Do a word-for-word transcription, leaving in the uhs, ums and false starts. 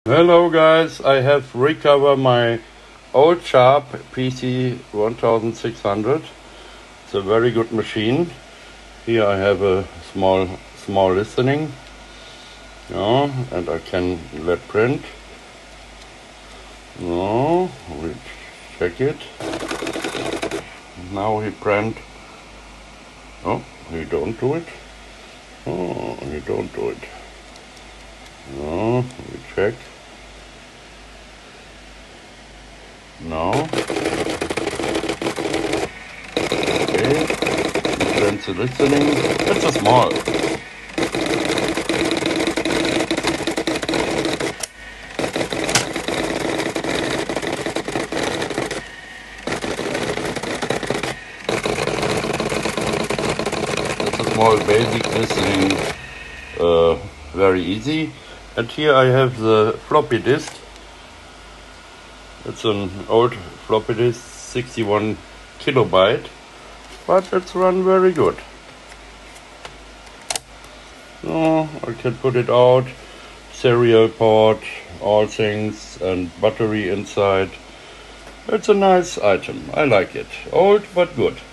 Hello guys, I have recovered my old Sharp P C sixteen hundred. It's a very good machine. Here I have a small small listening. Yeah, and I can let print. No, we check it. Now he print. Oh, he don't do it. Oh, he don't do it. No, we check. No. Okay. Print the listening. It's a small. It's a small basic listening. Uh, very easy. And here I have the floppy disk. It's an old floppy disk, sixty-one kilobyte, but it's run very good. So I can put it out, serial port, all things, and battery inside. It's a nice item. I like it. Old but good.